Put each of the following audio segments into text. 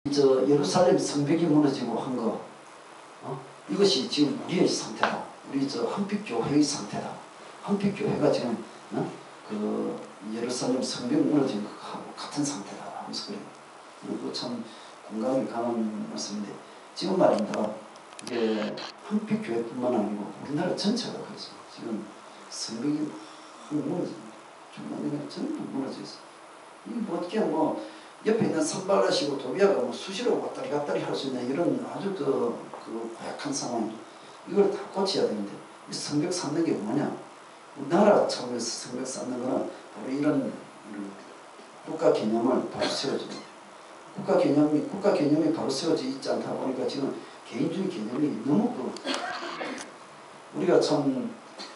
예루살렘 성벽이 무너지고 한 거, 이것이 지금 우리의 상태다. 우리 한빛교회의 상태다. 한빛교회가 지금 그 예루살렘 성벽 무너진 것하고 같은 상태다 하면서 그래요. 그리고 참 공감이 가는 말씀인데, 지금 말입니다. 이게 한빛교회뿐만 아니고 우리나라 전체가 그래서 지금 성벽이 무너집니다. 중간에 전부 무너져 있어. 이게 뭐 어떻게 옆에 있는 산발라시고 도비아가 수시로 왔다리 갔다리 할 수 있는 이런 아주 그 고약한 상황, 이걸 다 고쳐야 되는데, 이 성벽 쌓는 게 뭐냐? 우리나라 차원에서 성벽 쌓는 거는 바로 이런 국가 개념을 바로 세워줍니다. 국가 개념이 바로 세워져 있지 않다 보니까 지금 개인주의 개념이 너무 우리가 참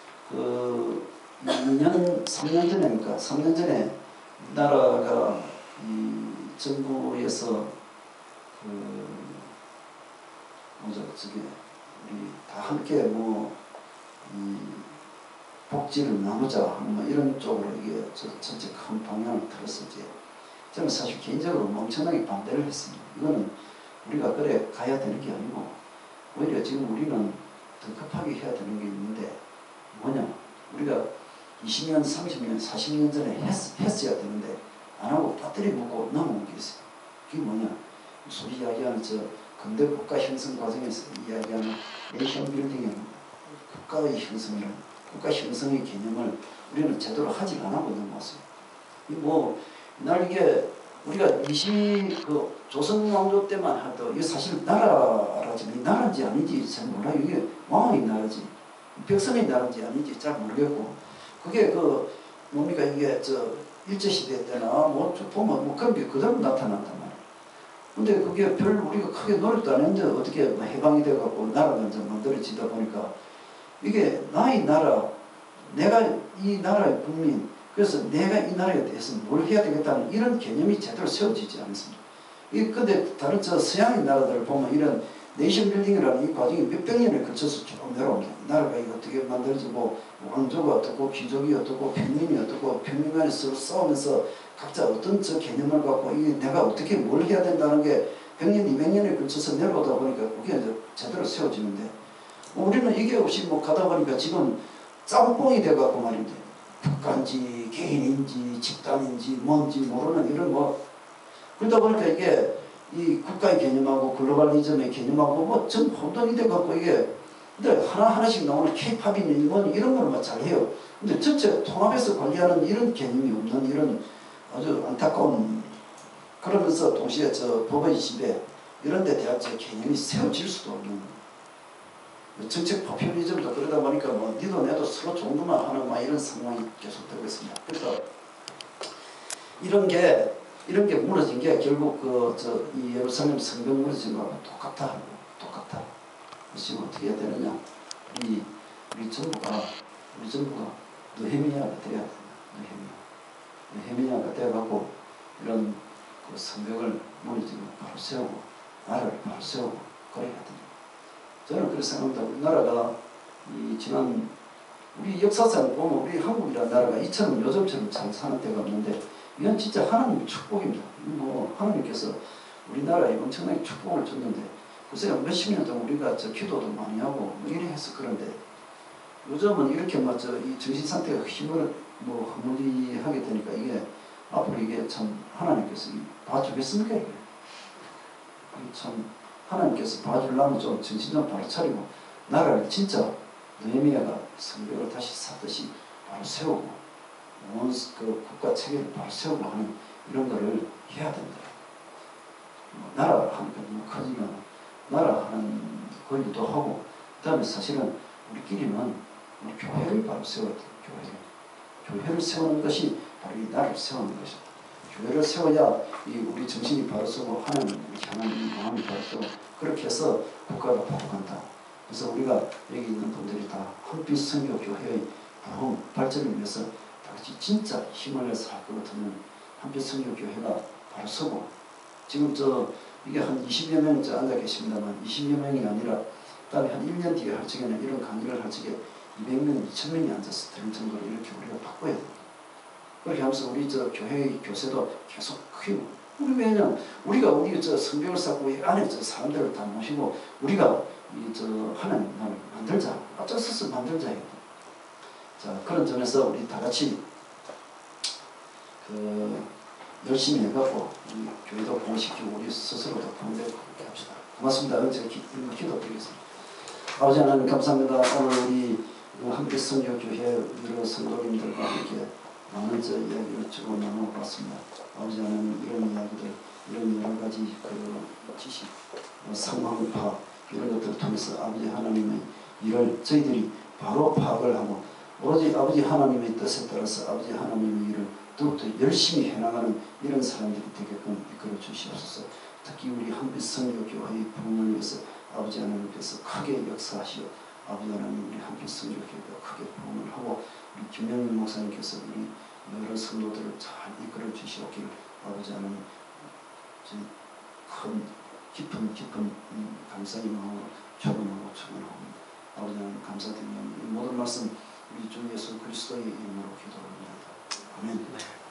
2년, 3년 전에니까 3년 전에 나라가 이 정부에서 우리 다 함께 이 복지를 나누자 이런 쪽으로 이게 전체 큰 방향을 틀었었지. 저는 사실 개인적으로 엄청나게 반대를 했습니다. 이거는 우리가 그래 가야 되는 게 아니고, 오히려 지금 우리는 더 급하게 해야 되는 게 있는데, 뭐냐? 우리가 20년, 30년, 40년 전에 했어야 되는데 안 하고 배터리 먹고 넘어온 게 있어요. 그게 뭐냐? 소위 이야기하는 근대 국가 형성 과정에서 이야기하는 네이션 빌딩의 국가의 형성이라는 국가 형성의 개념을 우리는 제대로 하지 안 하고 넘어왔어요. 이게 우리가 조선 왕조 때만 하도 이게 사실 나라라지만 나라인지 아닌지 잘 몰라요. 이게 왕의 나라지 백성의 나라인지 아닌지 잘 모르겠고, 그게 뭡니까 이게 일제시대 때나 보면 그런 게 그대로 나타난단 말이에요. 근데 그게 우리가 크게 노력도 안 했는데 어떻게 해방이 돼갖고 나라가 이제 만들어지다 보니까, 이게 나의 나라, 내가 이 나라의 국민, 그래서 내가 이 나라에 대해서 뭘 해야 되겠다는 이런 개념이 제대로 세워지지 않습니다. 근데 다른 서양의 나라들을 보면 이런 네이션 빌딩이라는 이 과정이 몇백 년을 거쳐서 쭉 내려옵니다. 나라가 이거 어떻게 만들어지고, 왕조가 어떻고, 귀족이 어떻고, 평민이 어떻고, 평민 간에 서로 싸우면서 각자 어떤 개념을 갖고 이게 내가 어떻게 뭘 해야 된다는 게 100년, 200년에 걸쳐서 내려오다 보니까 그게 이제 제대로 세워지는데, 우리는 이게 없이 가다 보니까 지금 짬뽕이 돼갖고 말인데, 국가인지 개인인지 집단인지 뭔지 모르는 이런 그러다 보니까 이게 이 국가의 개념하고 글로벌리즘의 개념하고 전부 혼돈이 돼갖고 이게, 근데 하나씩 나오는 K-팝이니 이런 거는 잘해요. 근데 전체 통합해서 관리하는 이런 개념이 없는 이런 아주 안타까운, 그러면서 동시에 법의 지배 이런 데 대한 개념이 세워질 수도 없는 정책 포퓰리즘도 그러다 보니까 니도 내도 서로 좋은 것만 하는 이런 상황이 계속되고 있습니다. 그래서 이런 게 무너진 게 결국 이 예루살렘 성벽 무너진 거하고 똑같다. 지금 어떻게 해야 되느냐? 우리 정부가 느헤미야가 돼야 된다. 느헤미야가 돼갖고 이런 성벽을 무너지고 바로 세우고 나라를 바로 세우고 그래야 됩니다. 저는 그렇게 생각합니다. 우리나라가 지난 우리 역사상 보면 우리 한국이라는 나라가 이처럼 요즘처럼 잘 사는 데가 없는데, 이건 진짜 하나님의 축복입니다. 하나님께서 우리나라에 엄청나게 축복을 줬는데, 글쎄요 몇십 년 동안 우리가 기도도 많이 하고 이래 해서 그런데, 요즘은 이렇게 이 정신 상태가 흐물흐물하게 되니까 이게 앞으로 이게 참 하나님께서 봐주겠습니까? 이게 참 하나님께서 봐주려면 좀 정신 좀 바로 차리고 나라를 진짜 느헤미야가 성벽을 다시 쌓듯이 바로 세우고 국가 체계를 바로 세우고 하는 이런 거를 해야 된다. 나라 하니까 너무 커지면 나라 하는 거기도 하고, 그 다음에 사실은 우리끼리는 우리 교회를 바로 세워야 돼요. 교회를 세우는 것이 바로 이 나라를 세우는 것이다. 교회를 세워야 우리 정신이 바로 서고 하나님을 향한 이 마음이 바로 서고, 그렇게 해서 국가가 바로 간다. 그래서 우리가 여기 있는 분들이 다 한빛 선교교회의 부흥 발전을 위해서 다 같이 진짜 힘을 내서 할 것 같으면 한빛 선교교회가 바로 서고, 지금 이게 한 20여 명 앉아 계십니다만 20여 명이 아니라 그다음에 한 1년 뒤에 할 적에는 이런 강의를 할 적에 200명, 2000명이 앉아서 들을 정도로 이렇게 우리가 바꿔야 됩니다. 그렇게 하면서 우리 교회의 교세도 계속 크게 왜냐면 우리 저 성벽을 쌓고 이 안에 저 사람들을 다 모시고 우리가 이 저 하나님 나라를 만들자. 앞장서서 만들자. 자, 그런 점에서 우리 다 같이 열심히 해갖고 우리 교회도 공식적으로 우리 스스로도 공부하고 그렇게 합시다. 고맙습니다. 제가 기도드리겠습니다. 아버지 하나님 감사합니다. 오늘 우리 함께 성교교회 여러 성도님들과 함께 많은 저 이야기를 주고 나눠봤습니다. 아버지 하나님 이런 이야기들, 이런 여러 가지 지식, 상황 파악 이런 것들을 통해서 아버지 하나님의 일을 저희들이 바로 파악을 하고 오로지 아버지 하나님의 뜻에 따라서 아버지 하나님의 일을 더욱더 열심히 해나가는 이런 사람들이 되게끔 이끌어 주시옵소서. 특히 우리 한빛 성교교회의 부흥을 위해서 아버지 하나님께서 크게 역사하시어 아버지 하나님 우리 한빛 성교교회가 크게 부흥을 하고 우리 김영민 목사님께서 우리 여러 성도들을 잘 이끌어 주시옵기를 아버지 하나님 큰 깊은 감사의 마음으로 축원하고 축원합니다. 아버지 하나님 감사드리며 이 모든 말씀 우리 주 예수 그리스도의 이름으로 기도합니다. 아멘.